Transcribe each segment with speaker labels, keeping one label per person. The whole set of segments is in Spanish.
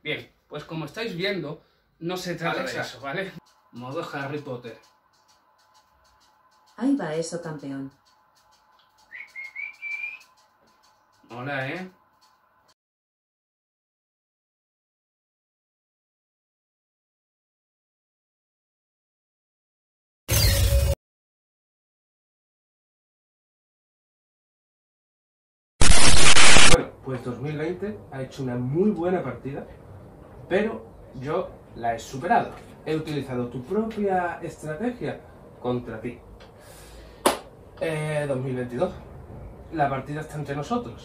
Speaker 1: Bien, pues como estáis viendo, no se trata de eso, ¿vale? Modo Harry Potter.
Speaker 2: Ahí va eso, campeón.
Speaker 1: Hola, ¿eh? Bueno, pues 2020 ha hecho una muy buena partida, pero yo la he superado. He utilizado tu propia estrategia contra ti. 2022. La partida está entre nosotros.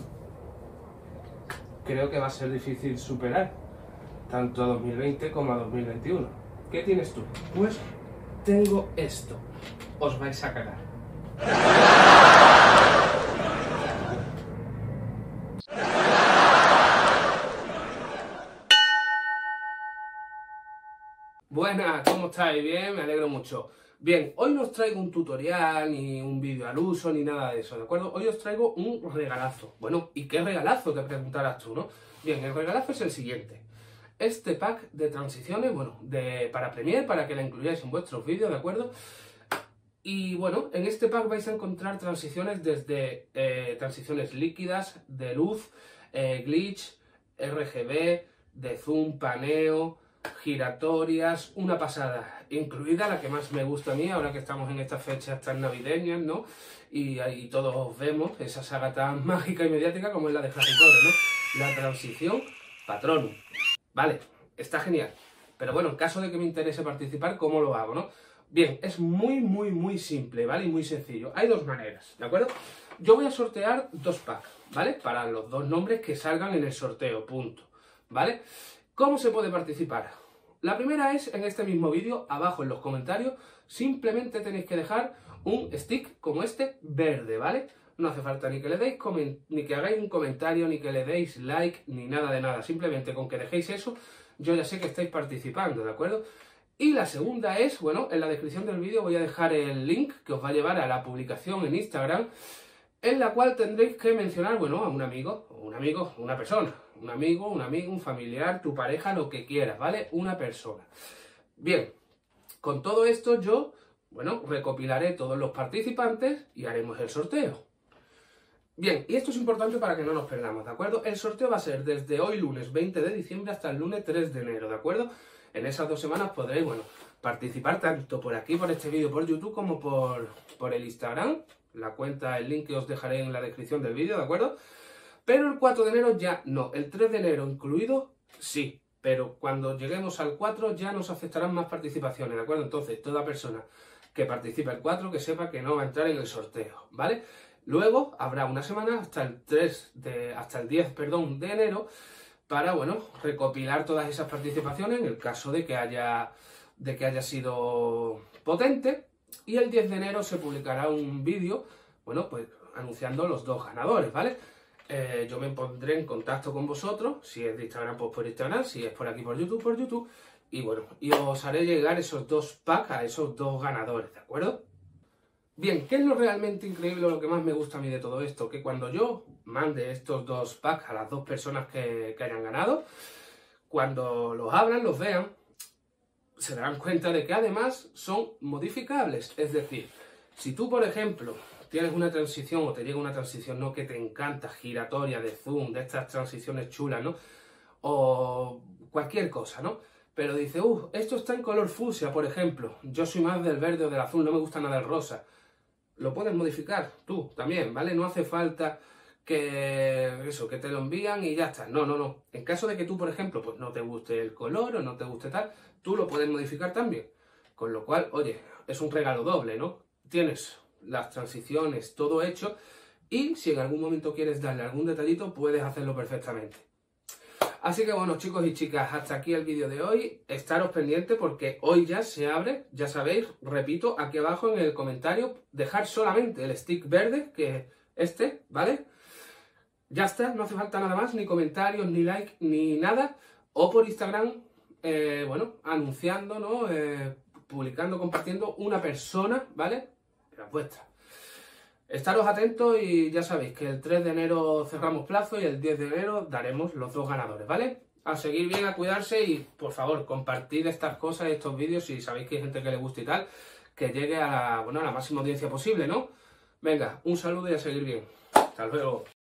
Speaker 1: Creo que va a ser difícil superar tanto a 2020 como a 2021. ¿Qué tienes tú? Pues tengo esto. Os vais a cagar. Buenas, ¿cómo estáis? Bien, me alegro mucho. Bien, hoy no os traigo un tutorial, ni un vídeo al uso, ni nada de eso, ¿de acuerdo? Hoy os traigo un regalazo. Bueno, ¿y qué regalazo? Te preguntarás tú, ¿no? Bien, el regalazo es el siguiente. Este pack de transiciones, bueno, para Premiere, para que la incluyáis en vuestros vídeos, ¿de acuerdo? Y bueno, en este pack vais a encontrar transiciones desde transiciones líquidas, de luz, glitch, RGB, de zoom, paneo, giratorias, una pasada, incluida la que más me gusta a mí, ahora que estamos en estas fechas tan navideñas, ¿no? Y ahí todos vemos esa saga tan mágica y mediática como es la de Harry Potter, ¿no? La transición Patronum. Vale, está genial. Pero bueno, en caso de que me interese participar, ¿cómo lo hago, no? Bien, es muy simple, ¿vale? Y muy sencillo. Hay dos maneras, ¿de acuerdo? Yo voy a sortear dos packs, ¿vale? Para los dos nombres que salgan en el sorteo, punto, ¿vale? ¿Cómo se puede participar? La primera es en este mismo vídeo, abajo en los comentarios, simplemente tenéis que dejar un stick como este, verde, ¿vale? No hace falta ni que le deis ni que hagáis un comentario, ni que le deis like, ni nada de nada. Simplemente con que dejéis eso, yo ya sé que estáis participando, ¿de acuerdo? Y la segunda es, bueno, en la descripción del vídeo voy a dejar el link que os va a llevar a la publicación en Instagram, en la cual tendréis que mencionar, bueno, a un amigo, una persona, un amigo, un familiar, tu pareja, lo que quieras, ¿vale? Una persona. Bien, con todo esto yo, bueno, recopilaré todos los participantes y haremos el sorteo. Bien, y esto es importante para que no nos perdamos, ¿de acuerdo? El sorteo va a ser desde hoy lunes 20 de diciembre hasta el lunes 3 de enero, ¿de acuerdo? En esas 2 semanas podréis, bueno, participar tanto por aquí, por este vídeo, por YouTube, como por el Instagram. La cuenta, el link que os dejaré en la descripción del vídeo, ¿de acuerdo? Pero el 4 de enero ya no, el 3 de enero incluido, sí. Pero cuando lleguemos al 4 ya nos aceptarán más participaciones, ¿de acuerdo? Entonces, toda persona que participe el 4, que sepa que no va a entrar en el sorteo, ¿vale? Luego habrá una semana hasta el 10 de enero para, bueno, recopilar todas esas participaciones en el caso de que haya sido potente, y el 10 de enero se publicará un vídeo, bueno, pues anunciando los dos ganadores, ¿vale? Yo me pondré en contacto con vosotros, si es de Instagram, pues por Instagram, si es por aquí por YouTube, y bueno, y os haré llegar esos dos packs a esos dos ganadores, ¿de acuerdo? Bien, ¿qué es lo realmente increíble, lo que más me gusta a mí de todo esto? Que cuando yo mande estos dos packs a las dos personas que hayan ganado, cuando los abran, los vean, se darán cuenta de que además son modificables. Es decir, si tú, por ejemplo, tienes una transición o te llega una transición, ¿no?, que te encanta, giratoria, de zoom, de estas transiciones chulas, ¿no?, o cualquier cosa, ¿no?, pero dice, esto está en color fucsia, por ejemplo, yo soy más del verde o del azul, no me gusta nada el rosa. Lo puedes modificar tú también, ¿vale? No hace falta que te lo envían y ya está. No. En caso de que tú, por ejemplo, pues no te guste el color o no te guste tal, tú lo puedes modificar también. Con lo cual, oye, es un regalo doble, ¿no? Tienes las transiciones, todo hecho, y si en algún momento quieres darle algún detallito, puedes hacerlo perfectamente. Así que bueno, chicos y chicas, hasta aquí el vídeo de hoy. Estaros pendientes porque hoy ya se abre, ya sabéis, repito, aquí abajo en el comentario, dejar solamente el stick verde, que es este, ¿vale? Ya está, no hace falta nada más, ni comentarios, ni like, ni nada. O por Instagram, bueno, anunciando, ¿no? Publicando, compartiendo una persona, ¿vale? La vuestra. Estaros atentos y ya sabéis que el 3 de enero cerramos plazo y el 10 de enero daremos los dos ganadores, ¿vale? a seguir bien, a cuidarse y, por favor, compartid estas cosas, estos vídeos, si sabéis que hay gente que le gusta y tal, que llegue a la máxima audiencia posible, ¿no? Venga, un saludo y a seguir bien. Hasta luego.